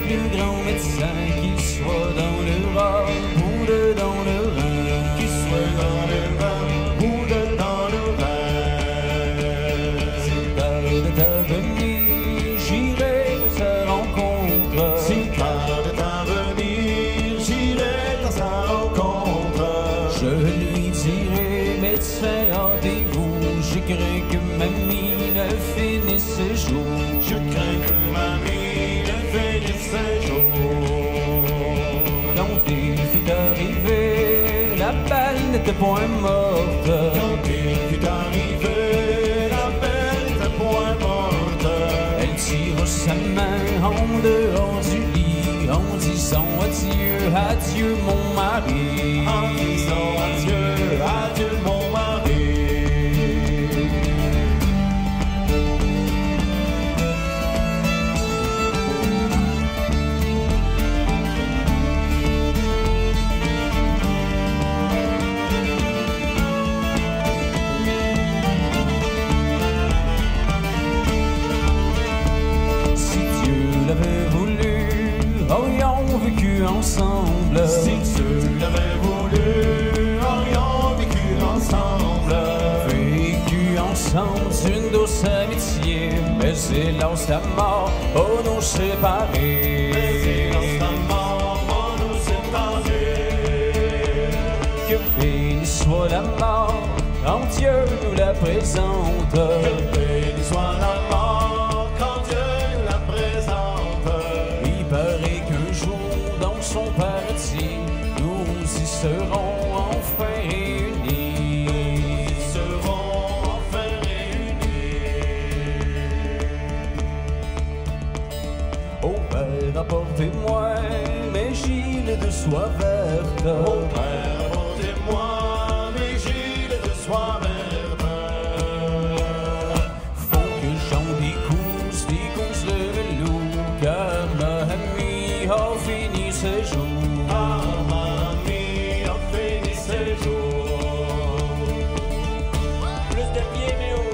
plus grand médecin qui soit dans l'Europe ou dans le Rhin, qui soit dans le vin ou dans le vin. c'est tard de ta venir, j'irai à sa rencontre. Si tard de ta venir, j'irai à sa rencontre. Je lui dirai, médecin, rendez-vous, je crains que mamie ne finisse ses jours. Je crains que mamie ne finisse ses jours. Quand il fut arrivé, la balle n'était point morte. Quand il fut arrivé, la belle n'était point morte. Elle tira sa main en dehors du lit en disant adieu, adieu mon mari. En disant adieu, adieu mon mari. L'avait voulu, aurions vécu ensemble. Si Dieu l'avait voulu, aurions vécu ensemble. Vécu ensemble d'une douce amitié, mais hélas la mort, oh nous séparer. Mais hélas la mort, oh nous séparer. Que béni soit la mort, quand Dieu nous la présente. Que béni soit la mort, quand Dieu nous la présente. Il paraît qu'un jour dans son paradis, nous y serons enfin réunis. Nous y serons enfin réunis. Oh Père, apportez-moi mes gilets de soie verte. Oh Père, apportez-moi mes gilets de soie verte. Faut que j'en découse de velours, car ma amie a fini ses jours. Ah, ma amie a fini ses jours. Plus de pieds, mais oh!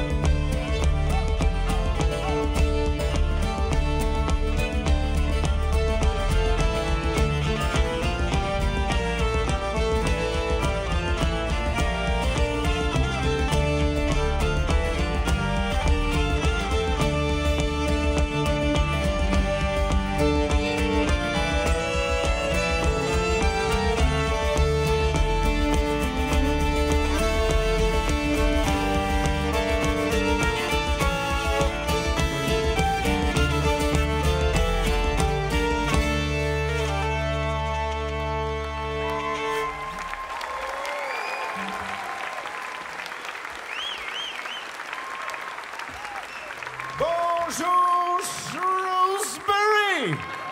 Bonjour, Shrewsbury!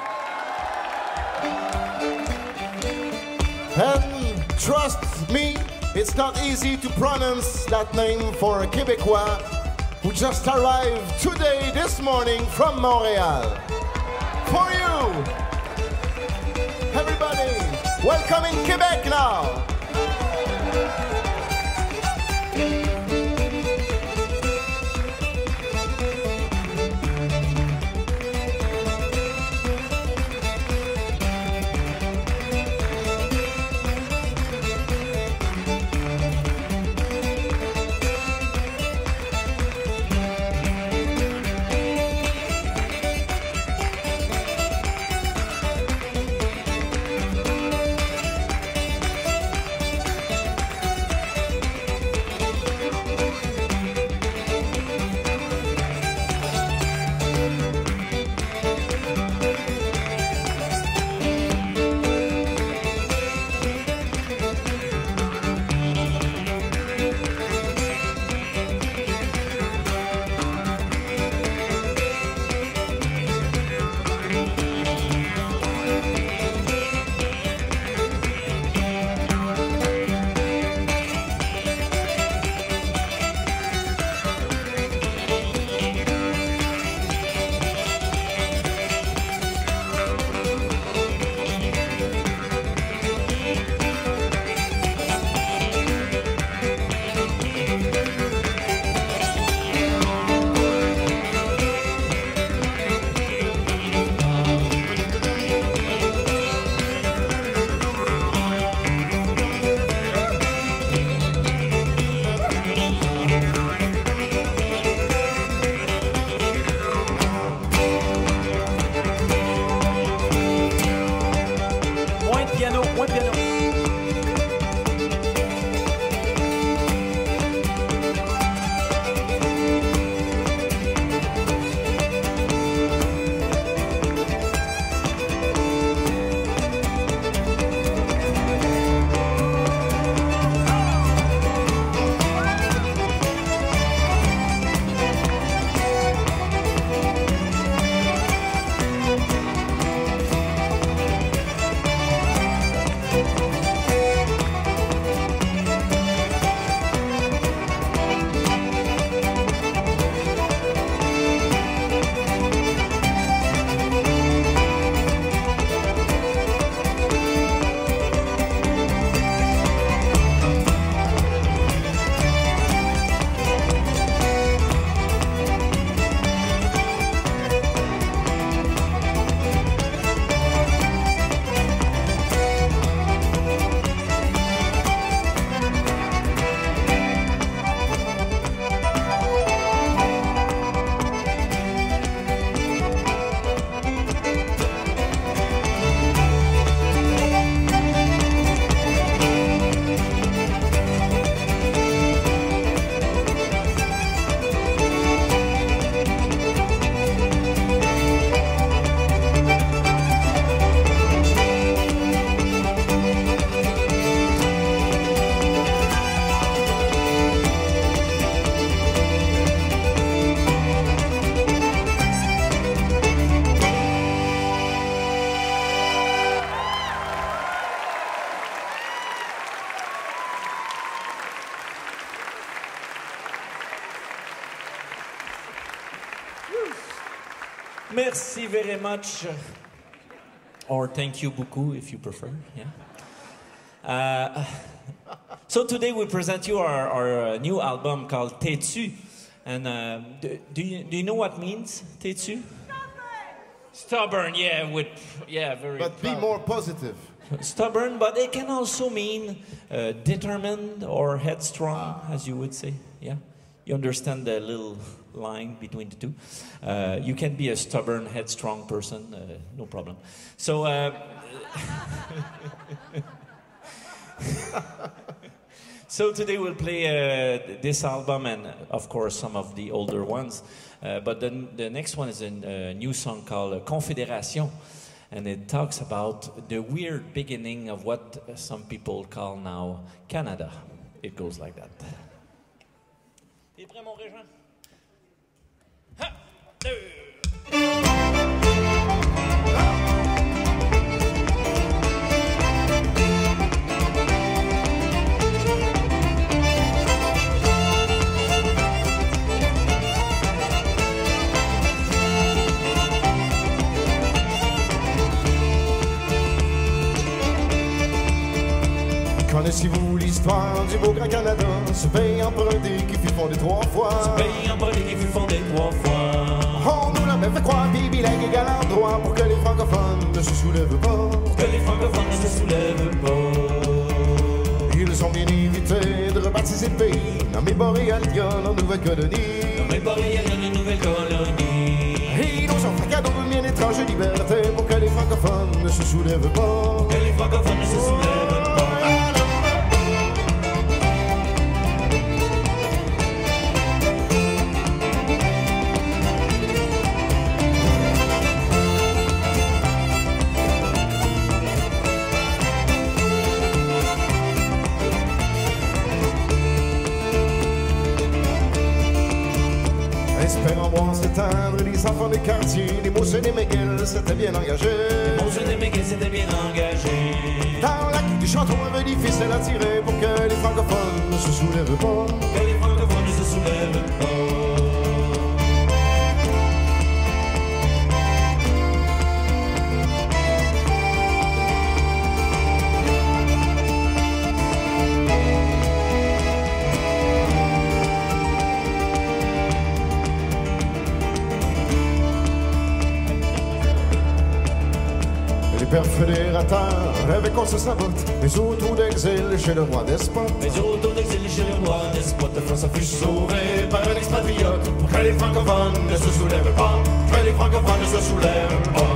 And trust me, it's not easy to pronounce that name for a Quebecois who just arrived today, this morning, from Montreal. For you! Everybody, welcome in Quebec now! Merci very much. Or thank you beaucoup, if you prefer. Yeah. So today we present you our new album called Têtu. And do you know what means Têtu? Stubborn, yeah, very. But be more positive. Stubborn, but it can also mean determined or headstrong, as you would say. Yeah, you understand the little line between the two. You can be a stubborn, headstrong person, no problem. So. So today we'll play this album and, of course, some of the older ones. But the next one is a new song called Confédération. And it talks about the weird beginning of what some people call now Canada. It goes like that. T'es prêt, mon régent? Un, deux. Connaissez-vous l'histoire du beau grand Canada, ce pays emprunté qui fut fondé 3 fois? Ce pays emprunté qui fut fondé 3 fois. On nous l'avait fait croire, puis bilingue égal en droit, pour que les francophones ne se soulèvent pas. Pour que les francophones ne se soulèvent pas. Ils ont bien évité de rebaptiser le pays, nommé Boréal-Lyon en Nouvelle-Colonie. Nommé Boréal-Lyon en Nouvelle-Colonie. Et ils nous ont fait cadeau d'une bien étrange liberté, pour que les francophones ne se soulèvent pas. Pour que les francophones ne se soulèvent pas. Espérant voir s'éteindre les enfants des quartiers, les mots et des McGill s'étaient bien engagés. Les mots et des McGill s'étaient bien engagés. Dans la queue du chanton avait des ficelles à tirer pour que les francophones ne se soulèvent pas. Que les francophones ne se soulèvent pas. Les pères fédérateurs rêvaient qu'on se sabote, les autour d'exil chez le roi despote. Les autour d'exil chez le roi despote. De France fut sauvée par un expatriote pour que les francophones ne se soulèvent pas. Que les francophones ne se soulèvent pas.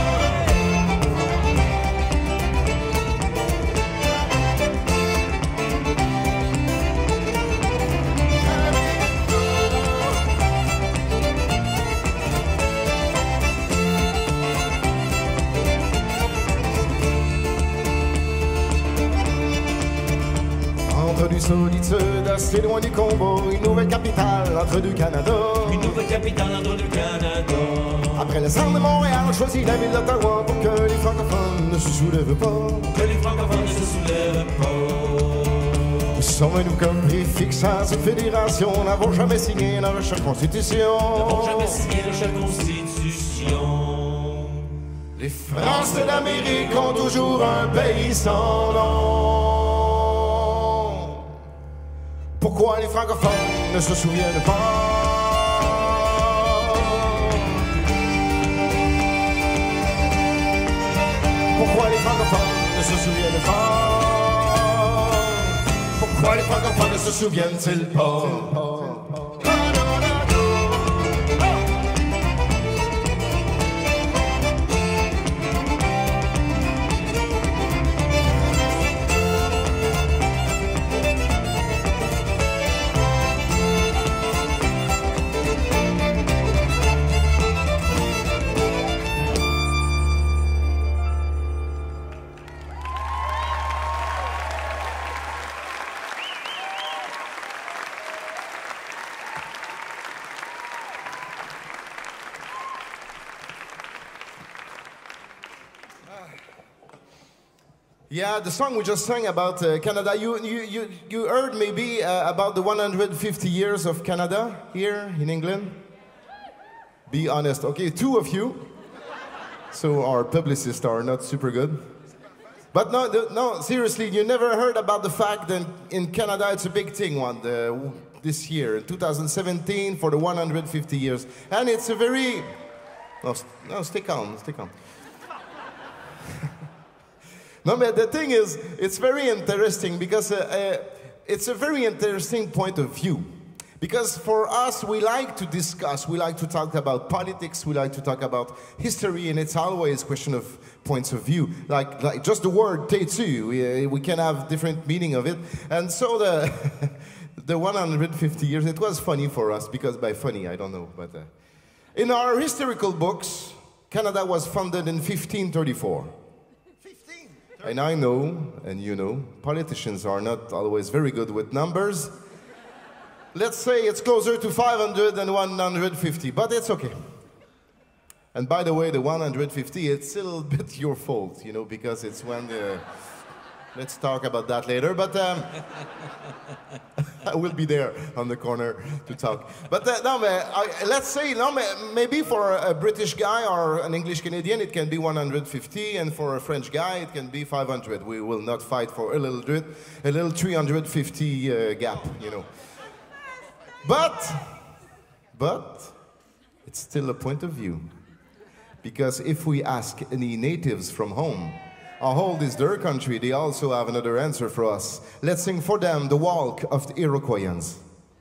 Entre du solitude, assez loin du combat, une nouvelle capitale entre deux Canada. Une nouvelle capitale entre deux Canada. Après le centre de Montréal, on choisit la ville d'Ottawa pour que les francophones ne se soulèvent pas. Pour que les francophones ne se soulèvent pas. Sommes-nous comme préfixe à cette fédération, n'avons jamais signé la recherche constitution. N'avons jamais signé la recherche constitution. Les Français d'Amérique ont toujours un pays sans nom. Pourquoi les francophones ne se souviennent pas? Pourquoi les francophones ne se souviennent pas? Pourquoi les francophones ne se souviennent-ils pas? Yeah, the song we just sang about Canada, you heard maybe about the 150 years of Canada here in England? Be honest. Okay, 2 of you. So our publicists are not super good. But no, seriously, you never heard about the fact that in Canada it's a big thing this year, 2017, for the 150 years. And it's a very... No, stay calm, stay calm. No, but the thing is, it's very interesting because it's a very interesting point of view. Because for us, we like to discuss, we like to talk about politics, we like to talk about history, and it's always a question of points of view. Like just the word Tétu, we can have different meaning of it. And so the 150 years, it was funny for us, because by funny, I don't know. But in our historical books, Canada was founded in 1534. And I know, and you know, politicians are not always very good with numbers. Let's say it's closer to 500 than 150, but it's okay. And by the way, the 150, it's a little bit your fault, you know, because it's when the... Let's talk about that later, but I will be there on the corner to talk. But let's say, maybe for a British guy or an English Canadian, it can be 150, and for a French guy, it can be 500. We will not fight for a little 350 gap, you know. But it's still a point of view. Because if we ask any natives from home, how old is their country, they also have another answer for us. Let's sing for them the walk of the Iroquoians.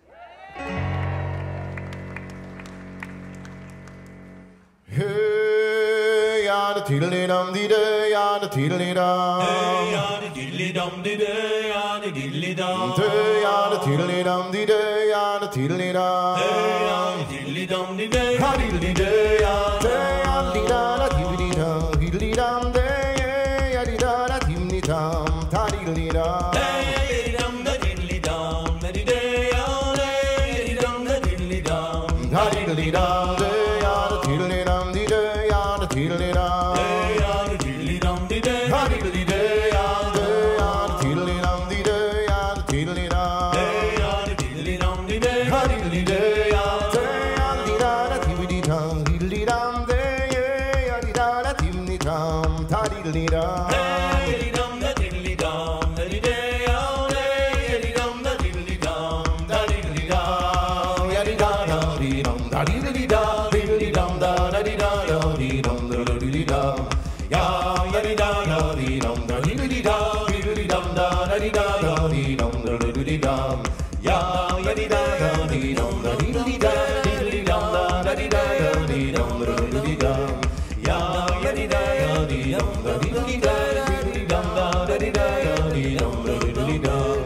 Hey, yada tiddly dum dee day, yada tiddly dum. Hey, yada diddly dum dee day, yada diddly dum. Hey, yada tiddly dum dee day, yada tiddly dum. Hey, yada diddly dum dee day, ha diddly day, yada. Hey, yada dee da diddly dum, diddly dum day, yada da da diddly dum, ta diddly dum. hey, dum da diddly dum, da dee day, yada dum da diddly dum, ha diddly dum day, yada tiddly dum dee day, yada tiddly dum. hey, yada diddly dum dee day, Ha diddly day, yada tiddly dum dee day, yada tiddly dum. hey, yada diddly dum dee day, Ha diddly day, yada dee da da diddly dum, diddly dum day, yada da da diddly dum, ta diddly dum. hey, dum da diddly dum, da dee day, yada dum da diddly dum, da diddly dum, Yada da da dee dum, da diddly da, diddly dum da da dee da da dee dum da da diddly dum. Ya yada da da dee dum, da diddly da, diddly dum da da dee da da dee dum da da diddly dum. Ya yada da da dee dum, da diddly da, diddly dum da da dee da da dee dum da da diddly dum. Ya yada da da dee dum, da diddly da, diddly dum da da dee da da dee dum da da diddly dum.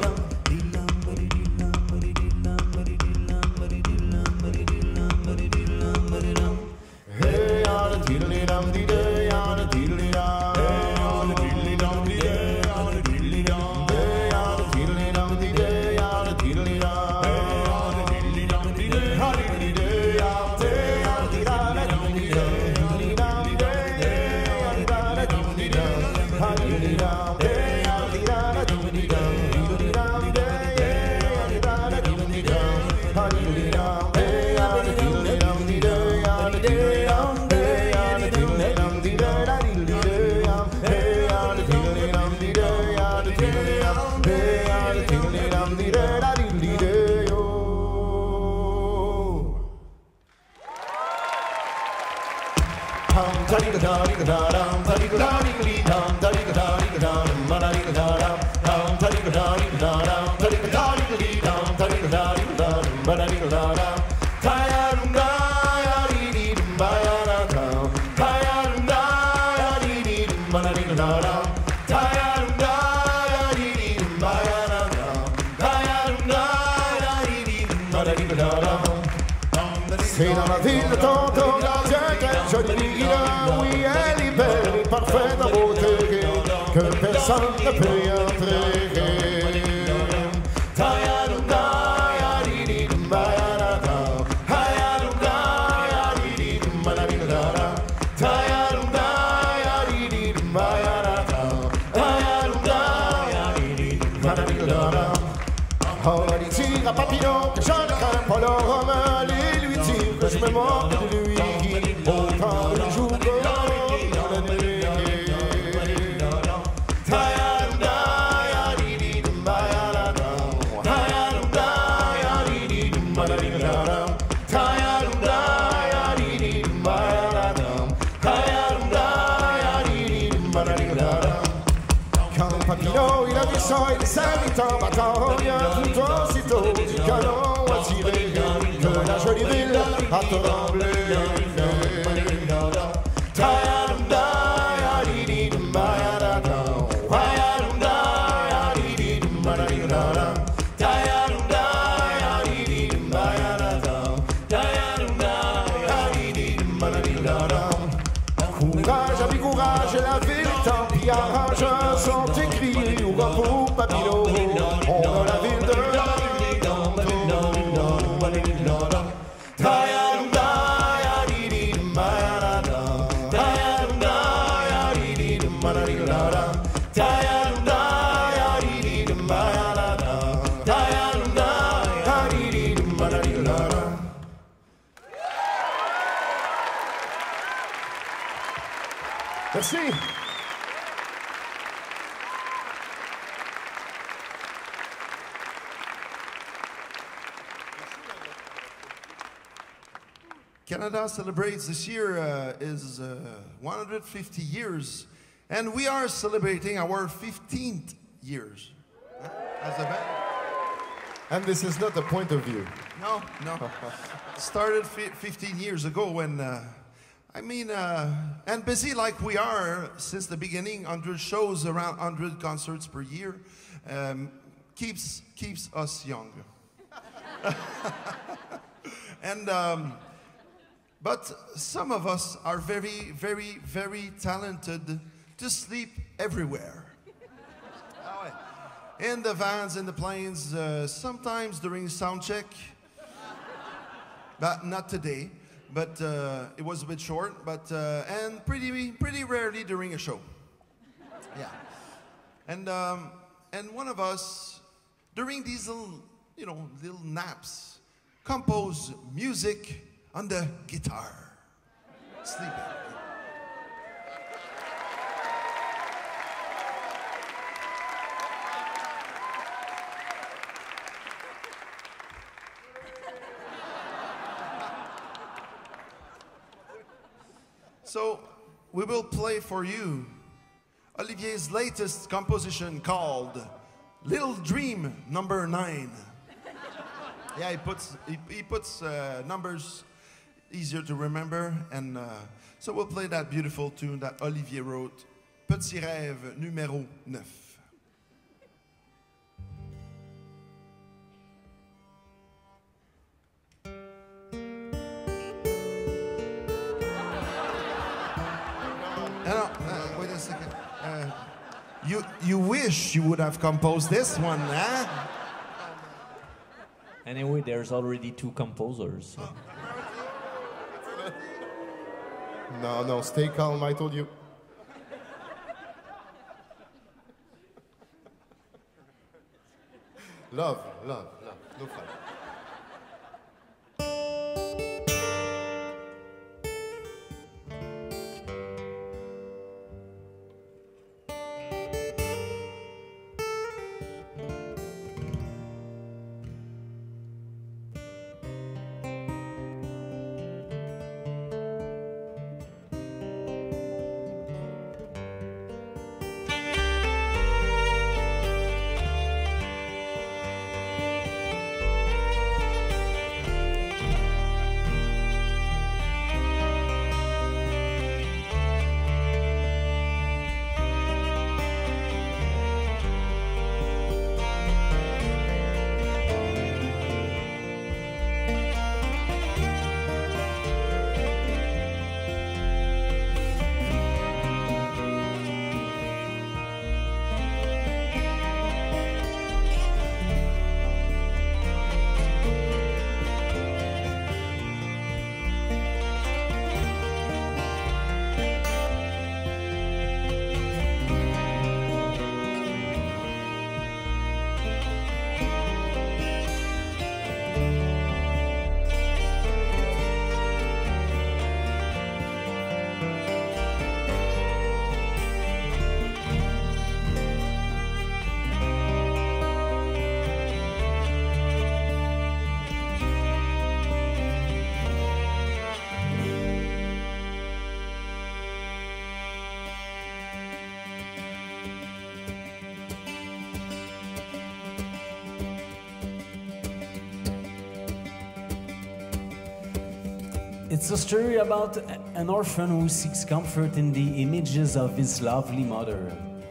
Hey, yada diddly dum dee day, yada diddly dum. Hey, yada diddly dum dee day, yada diddly dum. Hey, yada diddly dum dee day, yada diddly dum. Hey, yada diddly dum dee day, yada diddly day, yada. Hey, yada dee da da diddly day, diddly dum day, yada da da diddly dum, yada diddly dum. Hey, yada dee da da diddly dum, diddly dum day, yada da da diddly dum, yada diddly dum. Hey, yada diddly dum dee day, yada diddly dum. Hey, yada diddly dum dee day, da diddly day, yum. Hey, yada diddly dum dee day, yada diddly dum. Hey, yada diddly dum dee day, da diddly day, yo. Hum, ta-dee-da-da-dee-da-dum, ta-dee-da-da-dee-dee-dum, ta-dee-da-da-dee-da-dum, ba-da-dee-da-da-dum, hum, ta-dee-da-da-dee-da-dum, ta-dee-da-da-dee-dee-dum, ta-dee-da-da-dee-da-dum, ba-da-dee-da-da-dum. Ta-ya-dum-da, ya-dee-dee-dum, ba-ya-da-dum, ta-ya-dum-da, ya-dee-dee-dum, ba-da-dee-da-da-dum, ta-ya-dum-da, ya-dee-dee-dum, ba-ya-da-dum, ta-ya-dum-da, ya-dee-dee-dum, ba-da-dee-da-da-dum. C'est dans la ville de Tonton, quelle jolie ville, oui, elle est belle et parfaite en beauté, que personne ne peut y entrer. Ta-ya-dum-da, ya-dee-dee-dum, ba-ya-da-dum, ta-ya-dum-da, ya-dee-dee-dum, ba-da-dee-da-da-dum, ta-ya-dum-da, ya-dee-dee-dum, ba-ya-da-dum, ta-ya-dum-da, ya-dee-dee-dum, ba-da-dee-da-da-dum. On va lui dire à Papillon que j'en ai craint pas l'homme, allez lui dire que je me moque de lui. l'accent et les habitants battant rien tout aussitôt du canon a tiré que la jolie ville a tremblé. Courage, ami, courage, la ville tant pis arrange sont écrits ou pour Papillon. On a la ville de Merci. Canada celebrates this year is 150 years, and we are celebrating our 15th years as a band. And this is not a point of view. No, no. Started 15 years ago when, and busy like we are since the beginning, 100 shows, around 100 concerts per year, keeps us young. And, but some of us are very, very, very talented to sleep everywhere. In the vans, in the planes, sometimes during sound check. But not today, but it was a bit short, but and pretty rarely during a show. Yeah. And one of us, during these little naps, compose music on the guitar, sleeping. So we will play for you Olivier's latest composition called Little Dream Number 9. Yeah, he puts numbers easier to remember, and so we'll play that beautiful tune that Olivier wrote, Petit Rêve numéro 9. Wait a second. You wish you would have composed this one, huh? Anyway, there's already 2 composers. So. No, stay calm, I told you. Love, no fun. It's a story about an orphan who seeks comfort in the images of his lovely mother.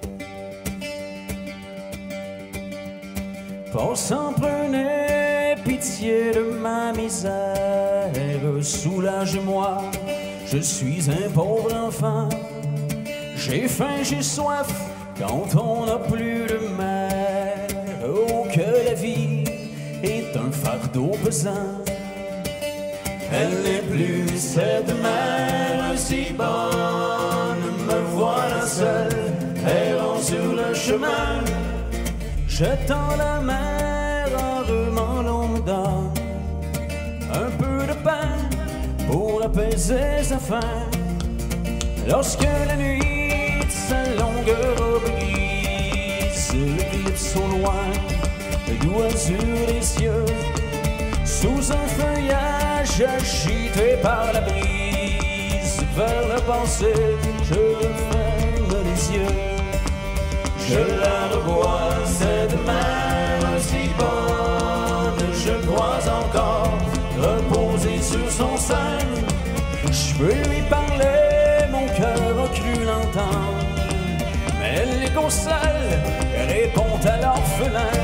Paul s'en prenait pitié de ma misère. Soulage-moi, je suis un pauvre enfant. J'ai faim, j'ai soif, quand on n'a plus de mère. Oh, que la vie est un fardeau pesant. Elle n'est plus cette mère si bonne. Me voilà seul, errant sur le chemin. Je tends la mer en remant l'on me donne un peu de pain pour apaiser sa faim. Lorsque la nuit de sa longue robe grise éclipse au loin le doux azur des cieux, sous un feuillage agité par la brise, vers la pensée je referme les yeux. Je la revois, cette mère si bonne, je crois encore reposer sur son sein. Je peux lui parler, mon cœur a cru l'entendre, mais elle les console, répond à l'orphelin.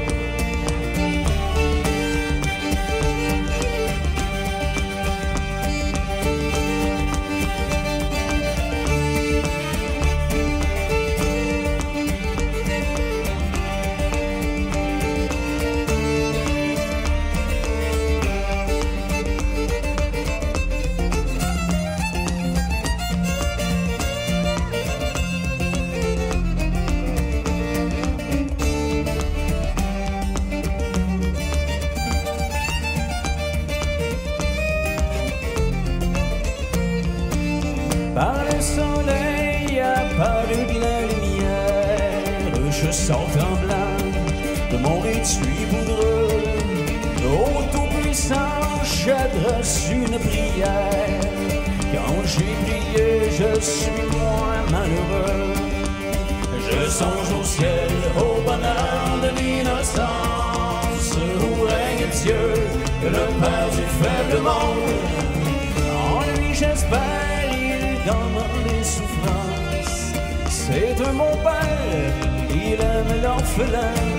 Par le soleil apparu de la lumière, je sors tremblant de mon étui poudreux. Ô tout-puissant, j'adresse une prière. Quand j'ai prié, je suis moins malheureux. Je songe au ciel, au bonheur de l'innocence, où règne Dieu, le Père du faible monde. En lui j'espère, dans les souffrances, c'est de mon père, il aime l'orphelin.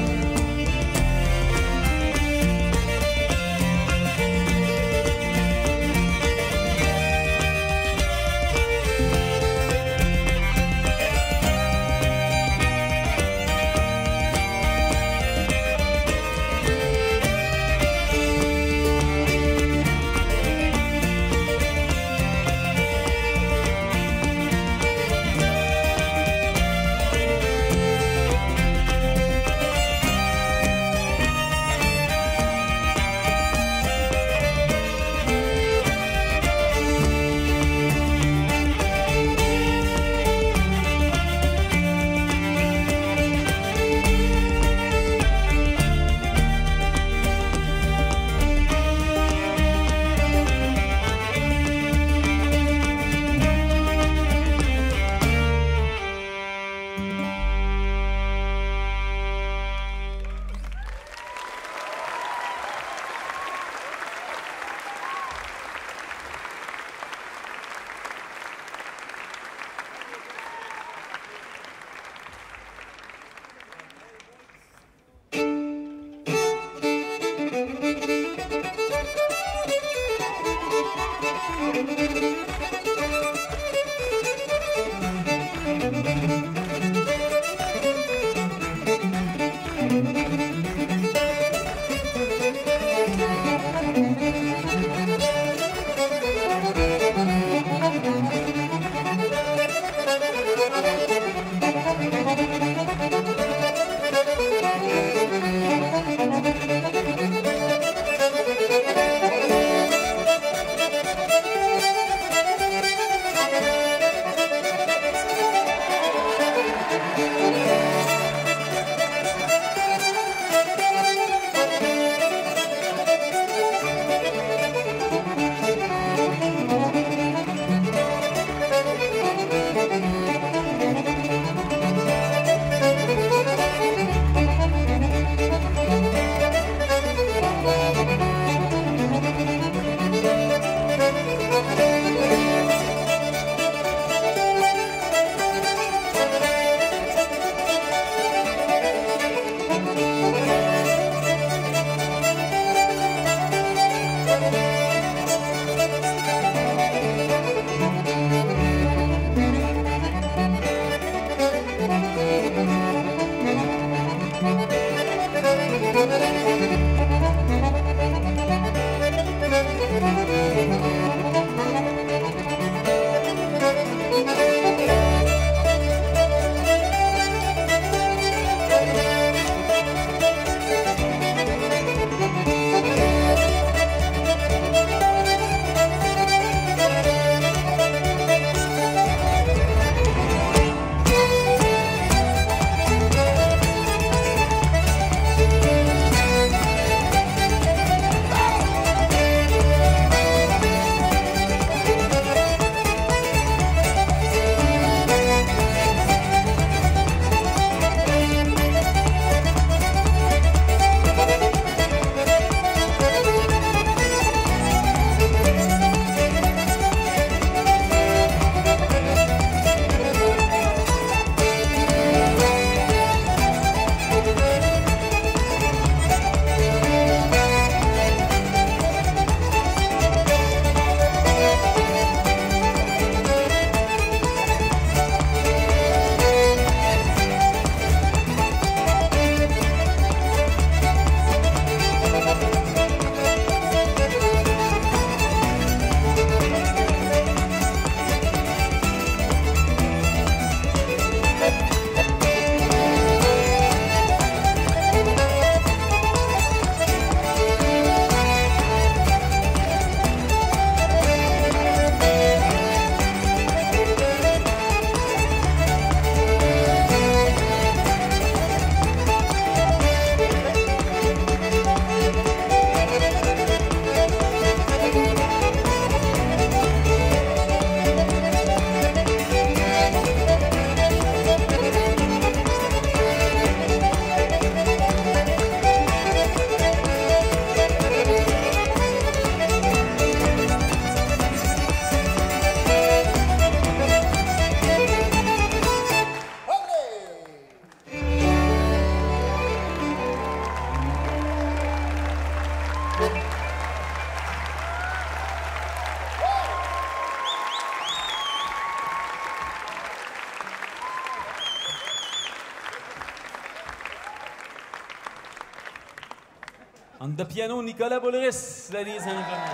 On the piano, Nicolas Boulris, ladies and gentlemen.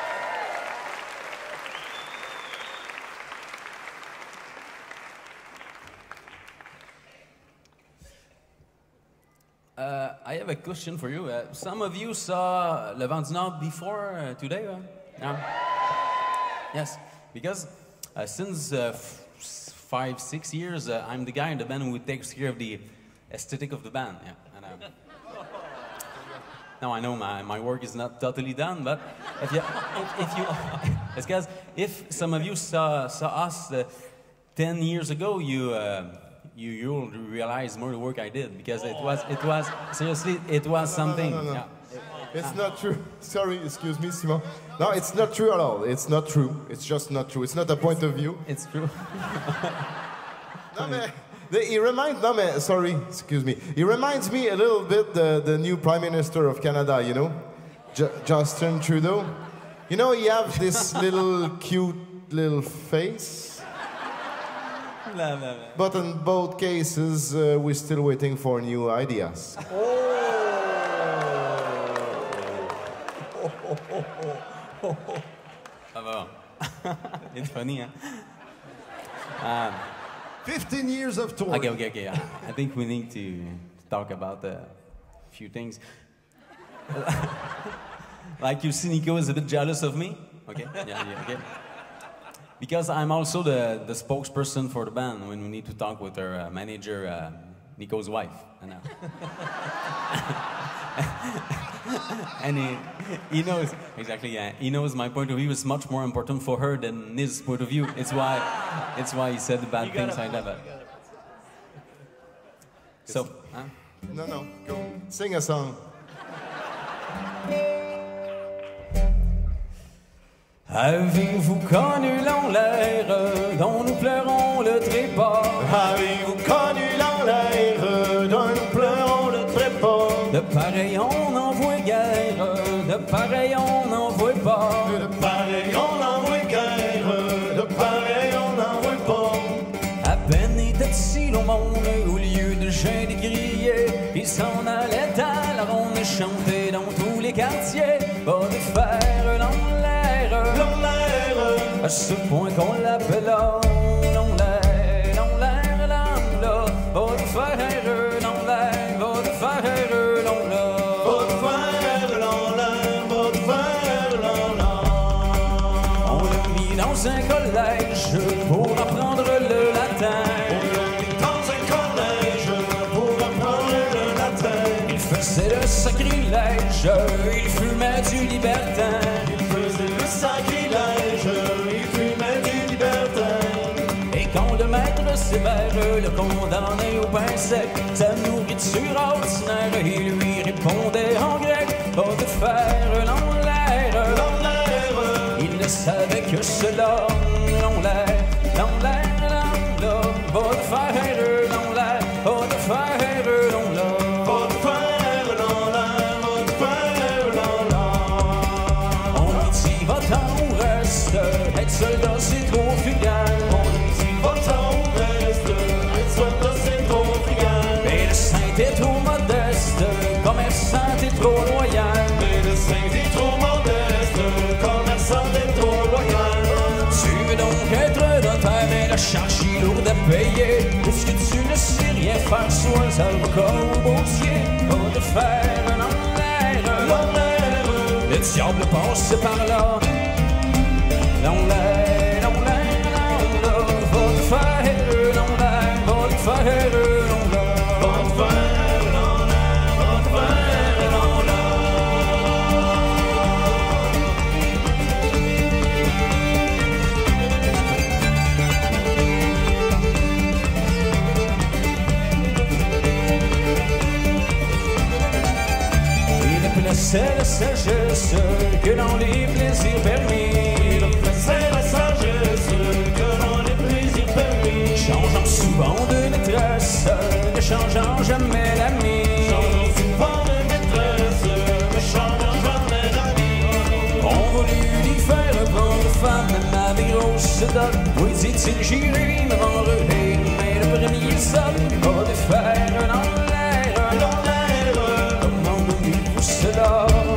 I have a question for you. Some of you saw Le Vent du Nord before today, no? Yes, because since 5-6 years, I'm the guy in the band who takes care of the aesthetic of the band. Yeah, and, now I know my work is not totally done, but if you, it's because if some of you saw us 10 years ago, you'll realize more the work I did, because it was seriously, it was something. No. Yeah. It's not true. Sorry, excuse me, Simon. No, it's not true at all. It's not true. It's just not true. It's not a point of view. It's true. No, mais, he reminds. No, mais, sorry, excuse me. He reminds me a little bit the new Prime Minister of Canada. You know, Justin Trudeau. You know, he have this little cute little face. But in both cases, we're still waiting for new ideas. It's funny, huh? 15 years of touring. Okay. I think we need to talk about a few things. Like you see, Nico is a bit jealous of me. Okay. Yeah. Okay. Because I'm also the spokesperson for the band when we need to talk with our manager, Nico's wife. And he knows, exactly, yeah. He knows my point of view is much more important for her than his point of view. It's why he said the bad things I never. So, huh? No, go. Sing a song. Avez-vous connu l'enlaire dont nous pleurons le trépas? Avez-vous connu l'enlaire dont nous pleurons le trépas? De pareil on n'en voit guère, de pareil on n'en voit pas. De pareil on n'en voit guère, de pareil on n'en voit pas. À peine était-il au monde, au lieu de jeûner et crier, il s'en allait à la ronde et chanter dans tous les quartiers. Pas de faire l'enlaire, à ce point qu'on l'appela l'enlaire, l'enlaire, pas de faire l'enlaire, pas de faire l'enlaire, pas de faire l'enlaire, pas de faire l'enlaire. On l'a mis dans un collège pour apprendre le latin. On l'a mis dans un collège pour apprendre le latin. Il faisait le sacrilège, il fumait du libertin. Il faisait le sacrilège, il fumait du libertin. Et quand le maître sévère le condamnait au pain sec, sa nourriture ordinaire, il lui répondait en grec, pas de faire l'enlaire, L'enlaire, il ne savait que cela, l'enlaire, l'enlaire, l'enlaire, pas de faire l'enlaire, pas de faire l'enlaire. pas de faire l'enlaire, pas de faire l'enlaire. On lui dit va-t'en ou reste, être soldat c'est trop frugal. On lui dit va-t'en ou reste, être soldat c'est trop frugal. Mais le saint est trop modeste, commerçant est trop loyal. Mais le saint est trop modeste, commerçant est trop loyal. Tu veux donc être notaire, mais la charge est lourde à payer. Puisque tu ne sais rien faire, sois avocat ou boursier. Pas de faire l'enlaire, L'enlaire, le diable passe par là. L'enlaire, l'enlaire, l'enlaire, va te faire l'enlaire, va te faire l'enlaire. pas de faire l'enlaire, pas de faire l'enlaire. Il plaçait la sagesse que dans les plaisirs permis. C'est la sagesse que dans les plaisirs permis. Changeant souvent de maîtresse, ne changeant jamais l'ami. Changeant souvent de maîtresse, ne changeant jamais d'amis. On voulut lui faire prendre femme, même avec grosse dot. Oui, dit-il, j'irai me vendre, mais le premier saute, pas de faire l'enlaire. L'enlaire, Comment nous cela?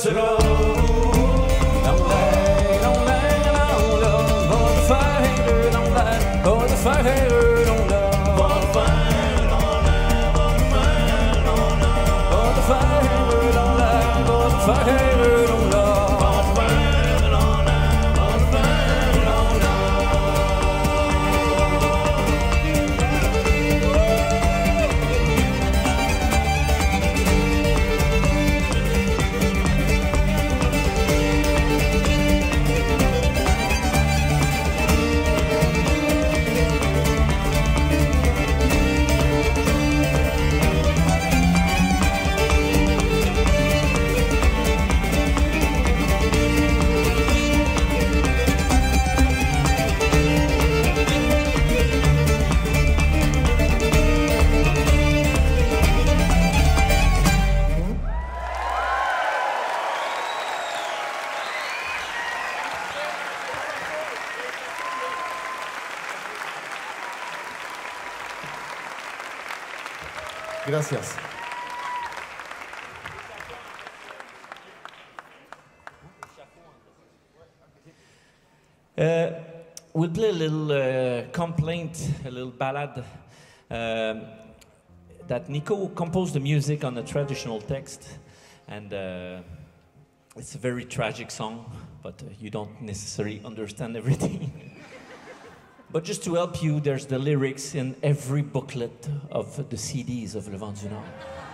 là. Gracias. We'll play a little complaint, a little ballad that Nico composed the music on a traditional text, and it's a very tragic song, but you don't necessarily understand everything. But just to help you, there's the lyrics in every booklet of the CDs of Le Vent du Nord.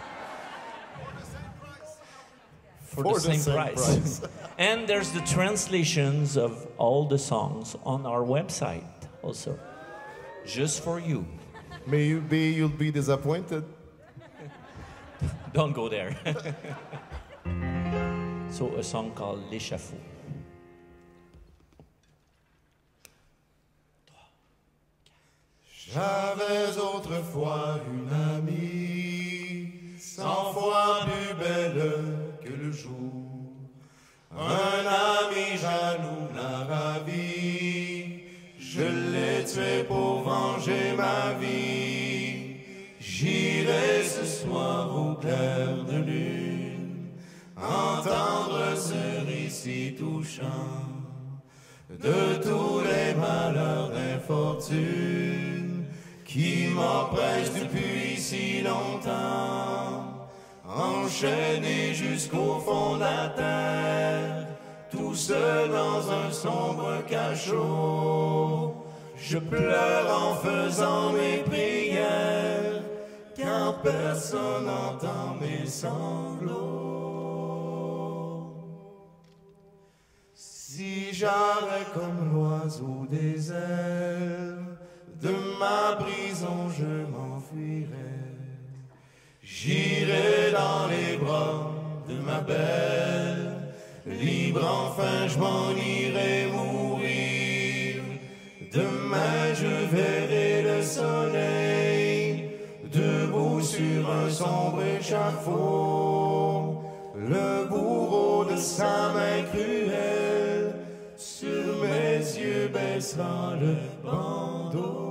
For the same price. And there's the translations of all the songs on our website also. Just for you. Maybe you'll be disappointed. Don't go there. So a song called L'échafaud. J'avais autrefois une amie, 100 fois plus belle que le jour. Un ami jaloux l'a ravie, je l'ai tué pour venger ma vie. J'irai ce soir au clair de lune, entendre ce récit touchant de tous les malheurs d'infortune qui m'oppressent depuis si longtemps, enchaîné jusqu'au fond de la terre, tout seul dans un sombre cachot. Je pleure en faisant mes prières, car personne n'entend mes sanglots. Si j'avais comme l'oiseau des ailes, de ma prison je m'enfuirais. J'irai dans les bras de ma belle, libre enfin je m'en irai mourir. Demain je verrai le soleil, debout sur un sombre échafaud, le bourreau de sa main cruelle, sur mes yeux baissera le bandeau.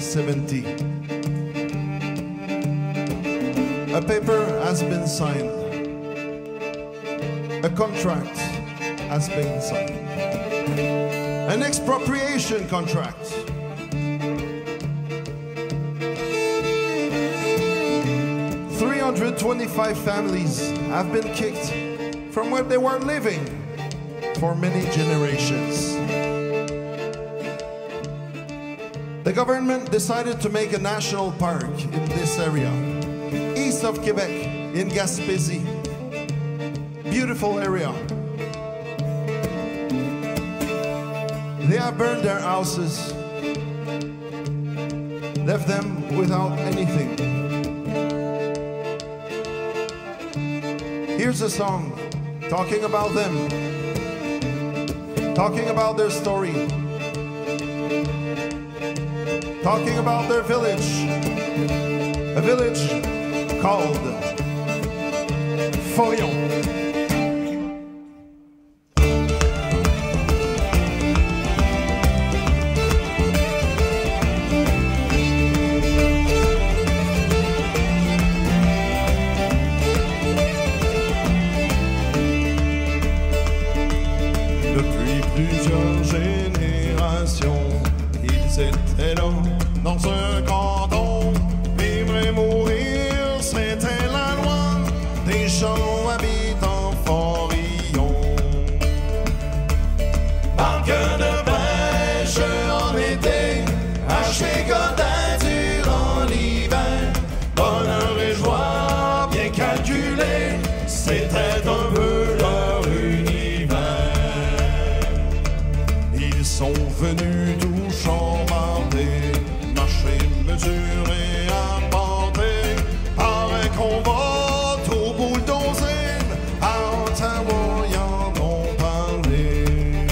1970. A paper has been signed. A contract has been signed. An expropriation contract. "325 families have been kicked from where they were living for many generations. The government decided to make a national park in this area, east of Quebec, in Gaspésie. Beautiful area. They have burned their houses, left them without anything. Here's a song talking about them, talking about their story, talking about their village, a village called Forion. Dans ce canton, vivre et mourir, c'était la loi des gens habitant Forillon. Barque de pêche en été, haché godin durant l'hiver, bonheur et joie bien calculés, c'était un peu leur univers. Ils sont venus tout chambardés, mesurer, apporter, paraît qu'on vote au bulldozer, à Ottawa y en ont parlé.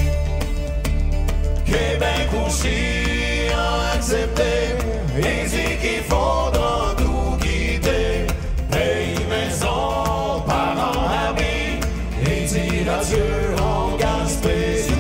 Québec aussi a accepté, et dit qu'il faudra tout quitter, pays, maison, parents, amis, et dire adieu en Gaspésie.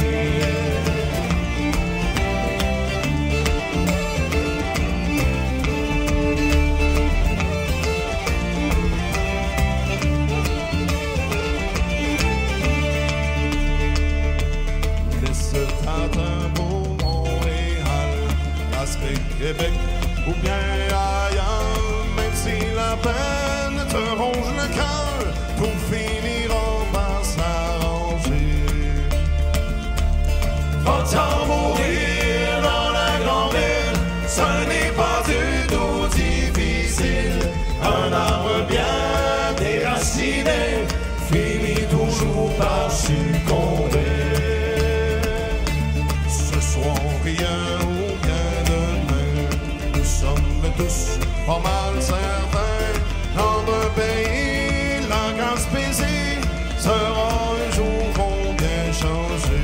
Québec ou bien ailleurs, même si la peine te ronge le cœur, tout finira par s'arranger. Va-t'en mourir dans la grande ville, ce n'est pas du tout difficile. Un arbre bien déraciné finit toujours par succomber. Ce soir, rien tous pas mal certains, dans un pays, la Gaspésie sera un jour combien changé.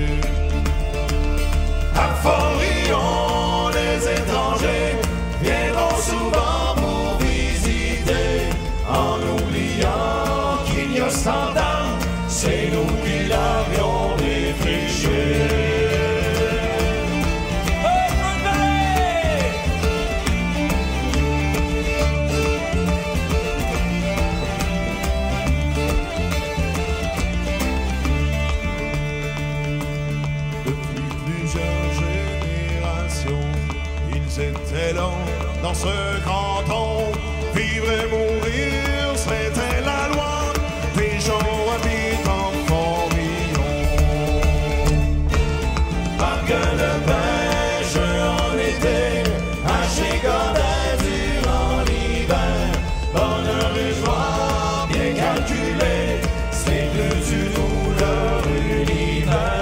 À Forillon, les étrangers viendront souvent pour visiter, en oubliant qu'il y a 100 ans, c'est nous qui l'avions défriché. C'était là, dans ce canton, vivre et mourir, c'était la loi des gens habitant Forillon. Barque de pêche en été, haché godin durant l'hiver, bonheur et joie bien calculés, c'est plus du tout leur univers.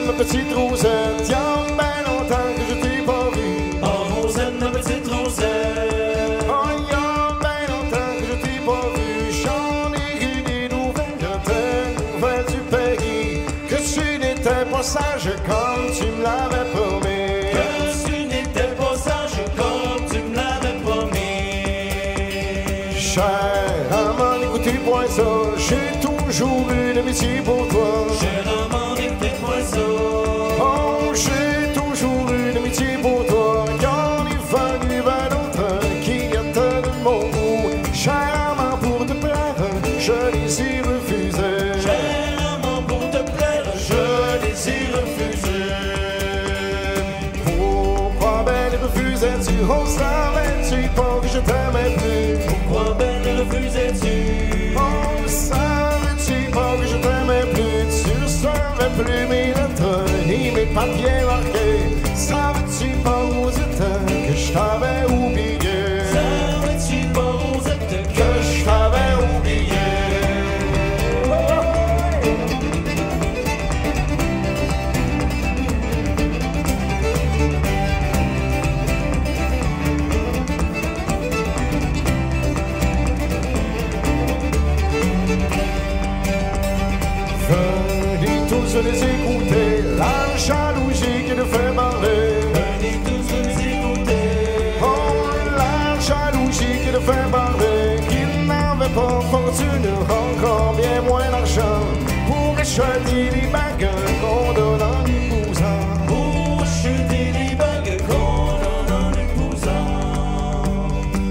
ma petite Rosette, y'a bien longtemps que je t'ai pas vu. Oh Rosette, ma petite Rosette. Oh, y'a bien longtemps que je t'ai pas vu. J'en ai eu des nouvelles de tes nouvelles du pays. Que tu n'étais pas sage comme tu me l'avais promis. Que tu n'étais pas sage comme tu me l'avais promis. Cher amant, écoutez-moi ça, j'ai toujours eu une amitié pour toi. Cher amant, écoutez-moi ça. Oh, j'ai toujours eu une amitié pour toi. Quand il est venu ben d'autres qui étaient de mon goût. Cher amant, pour te plaire, je les ai refusés. Cher amant, pour te plaire, je les ai refusés. Pourquoi ben les refusais-tu? Oh, savais-tu pas que je t'aimais plus? Pourquoi ben les refusais-tu? Oh, savais-tu pas que je t'aimais plus? Tu ne savais plus mes lettres ni mes papiers marqués. Savais-tu pas, Rosette, que je t'avais oublié? Savais-tu pas, Rosette, Que je t'avais oublié? Venez tous les écouter, la jalousie qui nous fait parler. venez tous nous écouter. Oh, la jalousie qui nous fait parler. Qu'il n'avait pas fortune, encore bien moins d'argent pour acheter les bagues qu'on donne en épousant. Pour acheter les bagues qu'on donne en épousant.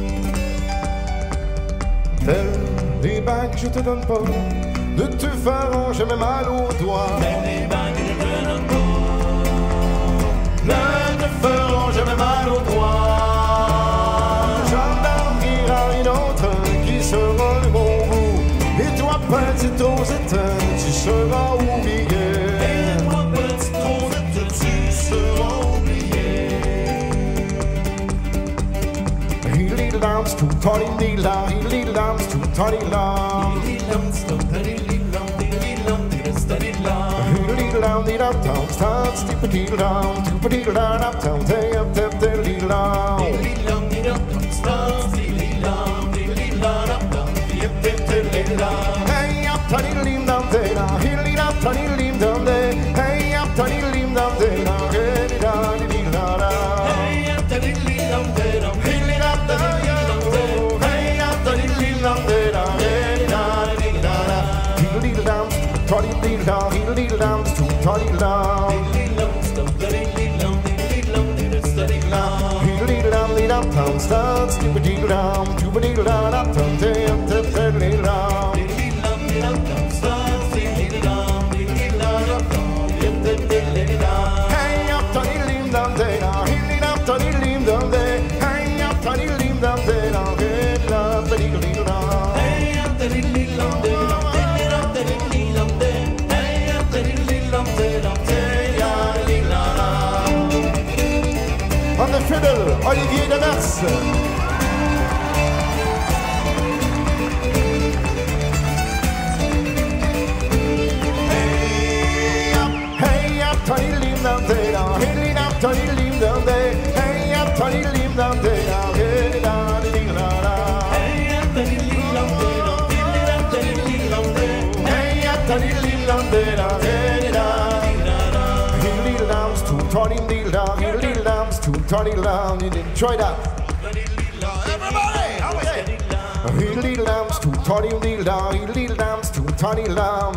Telles les bagues je te donne pas, ne te feront jamais mal aux doigts. Mais les bagues ne te donnent pas. Ne te feront jamais mal aux doigts. J'en arrivera une autre qui sera de mon goût. Et toi, petite Rosette, tu seras oubliée. Et toi, petite Rosette, tu seras oubliée. He little lambs to Toddy Nila, he little lambs to Toddy Lamb. He little lamb, need up town, stand, steep a deedle down, two a deedle down, up town, day up, tip, day little lamb. Hey up, Toddy Lim down there, now, he lead up, Toddy Lim down there. Hey up, Toddy Lim down there, now, hey, di da, di di da da. He lead up, Toddy Lim down there, now, hey up, Toddy Lim down there, now, hey, di da, di di da da. He little lambs, Toddy little down, he little lambs to Toddy lamb. He little lamb, lead up town, stand, steep a deedle down, two a deedle down, up town, day up, tip, day little lamb. Hey up, Toddy Lim down there, now, he lead up, Toddy Lim down there. Hey up, Toddy Lim down there, now, hey, di da, di di da da. On the fiddle, Olivier Demers. Hey up, Toddy Lim down there, now, hey lead up, Toddy Lim down there. Hey up, Toddy Lim down there, now, hey di da, di di da da. Hey up, Toddy Lim down there, now, hey di da, di da da. He little lambs to Toddy Lim down, he little lambs to Toddy Lam. You didn't try that. Everybody, how we say? He little lambs to Toddy Lim down, he little lambs to Toddy Lam.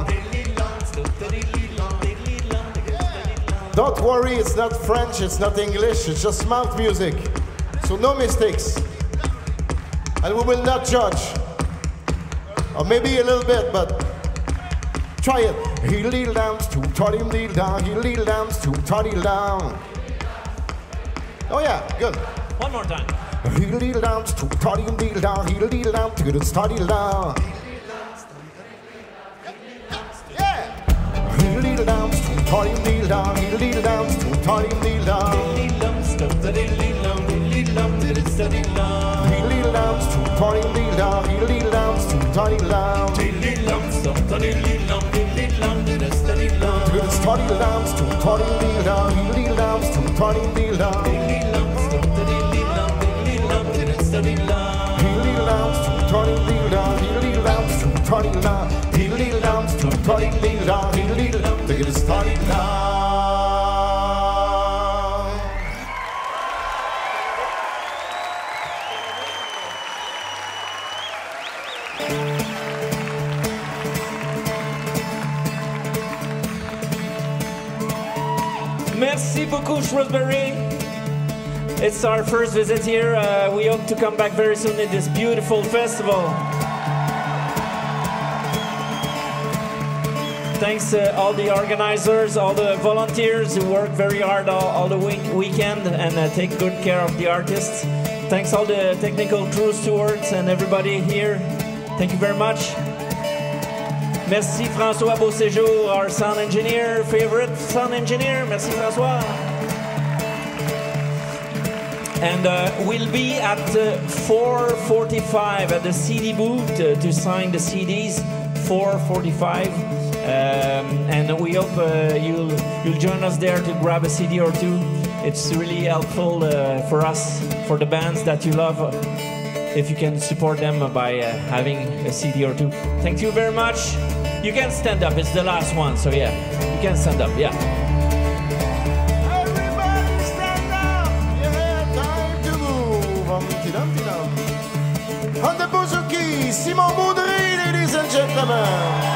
Don't worry, it's not French, it's not English, it's just mouth music. So no mistakes. And we will not judge. Or maybe a little bit, but try it. He little lambs to Toddy Lim down, he little lambs to Toddy Lam. Oh yeah, good. One more time. He little lambs to Toddy Lim down, he little lamb to the Toddy Lam. Yeah. He little lambs to Toddy Lim down, he little lambs to Toddy Lim down. He little lambs to Toddy Lim down, he little lambs to Toddy Lam. He little lambs to Toddy Lim down, he little lambs to Toddy Lam. toddy lamps, to toddy dee da, dee lamps, to toddy dee da. Dee lamps, to toddy dee da, dee lamps, to toddy dee da, dee lamps, to toddy da, dee lamps, to toddy dee da, dee lamps, take it as toddy da. Merci beaucoup, Shrewsbury. It's our first visit here. We hope to come back very soon at this beautiful festival. Thanks to all the organizers, all the volunteers who work very hard all the weekend and take good care of the artists. Thanks all the technical crew stewards and everybody here. Thank you very much. Merci François Beauséjour, our sound engineer, favorite sound engineer. Merci François. And we'll be at 4:45 at the CD booth to sign the CDs. 4:45, and we hope you'll join us there to grab a CD or two. It's really helpful for us, for the bands that you love, if you can support them by having a CD or two. Thank you very much. You can stand up. It's the last one, so yeah, you can stand up. Yeah. Everybody stand up! Yeah, time to move. Tidum-tidum. On the bouzouki, Simon Boudry, ladies and gentlemen.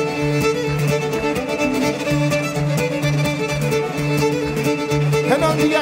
On the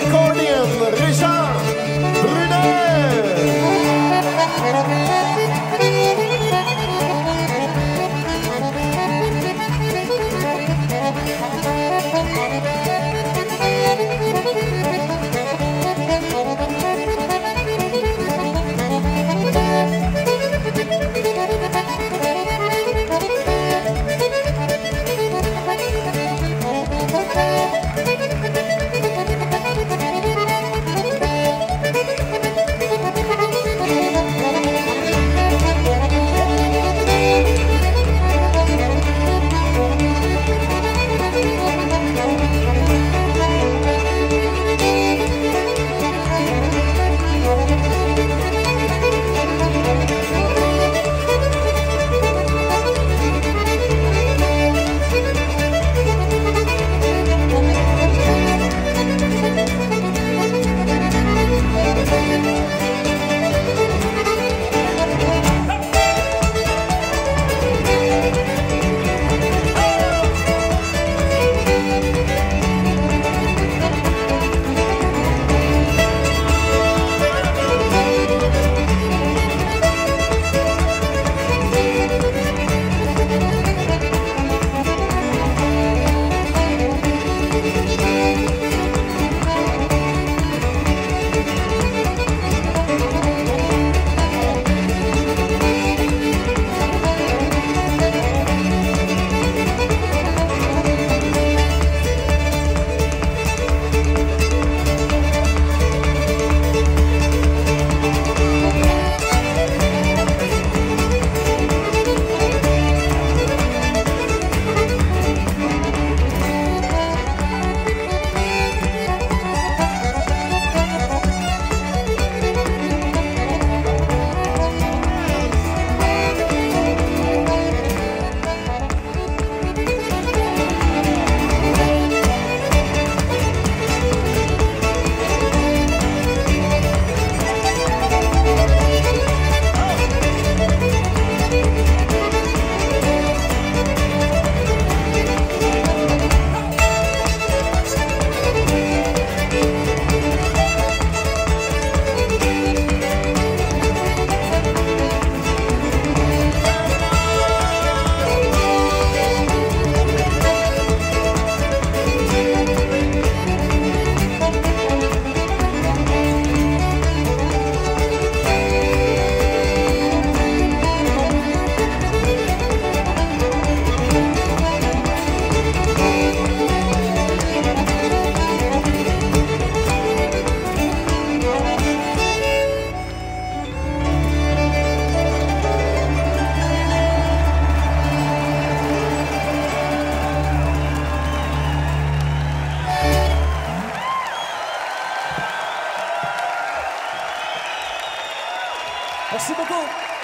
Merci beaucoup.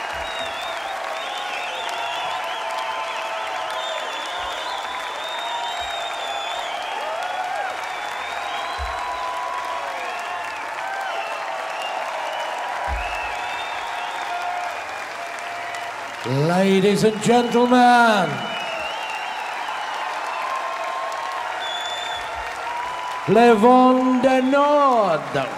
Ladies and gentlemen, les vents du Nord.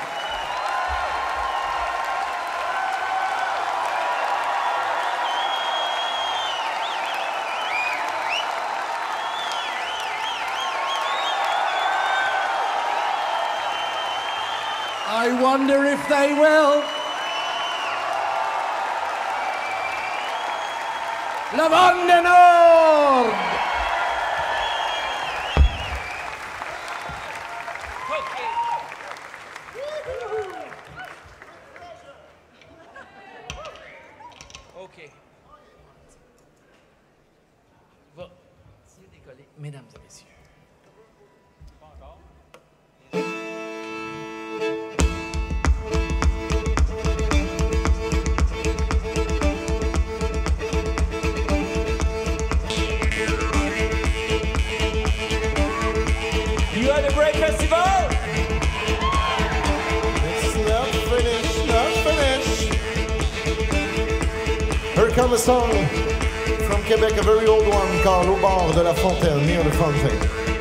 I wonder if they will. Le vent du Nord. OK. Va. C'est décollé, mesdames et messieurs. Pas encore. You had a great festival? It's not finished, not finished. Here comes a song from Quebec, a very old one called Au bord de la fontaine, near the fountain.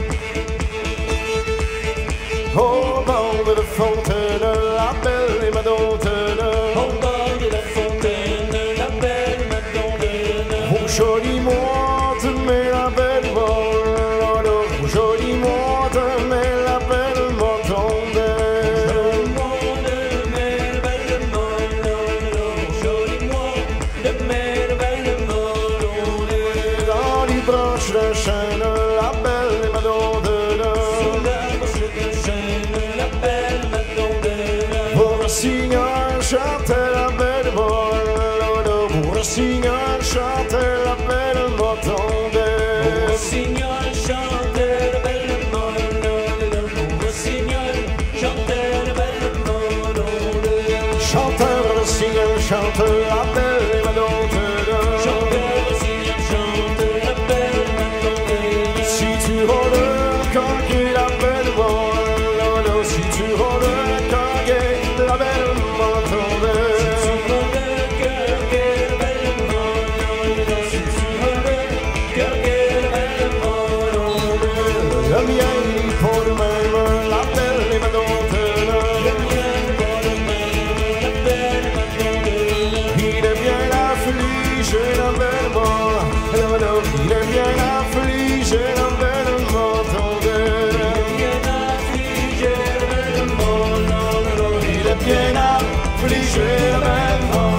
Au bord de la fontaine, la belle et ma dentelle. Au bord de la fontaine, la belle Madonna. Au joli mois, te mets la belle mort. Au joli mois, te mets la belle mort Joli mois de mai, belle Madonna. Joli mois de mai, belle Madonna. dans les branches de chêne, la belle et ma dentelle. Sous la branche de chêne, la belle Madonna. Pour le signal, chantait la belle mort. Pour le signal, chantait la belle mort Pour le signal, chantait la belle Madonna. Pour le signal, chantait la belle Madonna. Chanteur, le signal, chante la belle et ma dentelle. Chantait le signal, chantait la belle Madonna. Si tu rôles quand est la belle mort. Si tu rôles quand est la belle mort Le mien pour le même, la belle et ma dentelle. Il est bien affligé, la belle mort. Il est bien affligé, la belle mort Il est bien affligé, la belle mort Il est bien affligé, la belle mort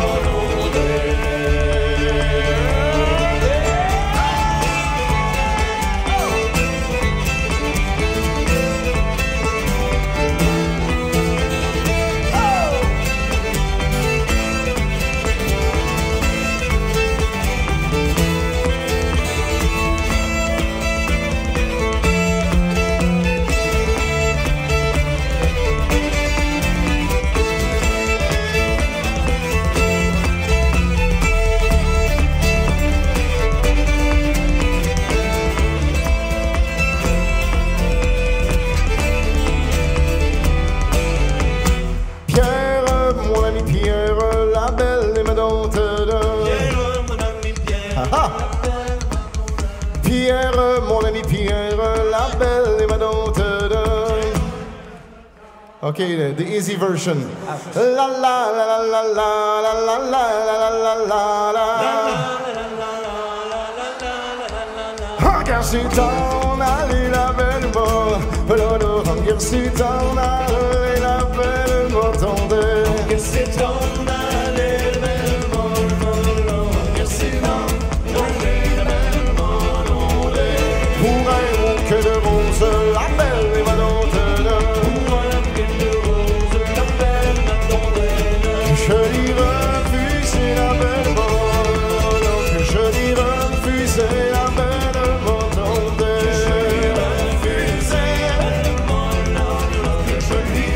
Pierre, mon ami Pierre, la belle et ma dentelle. Okay, the easy version. La la la la la la la la la la la la. Regarde si t'en allais la belle mort. Regarde si t'en allais la belle mort. Regarde si t'en allais la belle mort. Regarde si t'en allais la belle mort. Pour un bouquet de roses, la belle et ma dentelle. Pour un bouquet de roses, la belle et ma dentelle. Que je lui refuse la belle mort. Que je lui refuse la belle mort. Que je lui refuse la belle mort. Que je lui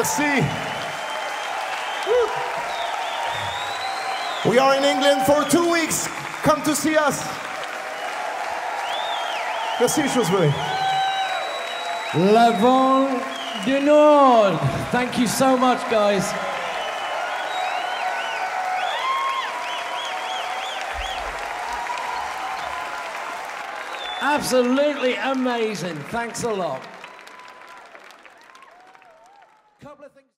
Merci. Woo. We are in England for 2 weeks. Come to see us. Merci, Shrewsbury. L'Avant du Nord. Thank you so much, guys. Absolutely amazing. Thanks a lot. Couple of things.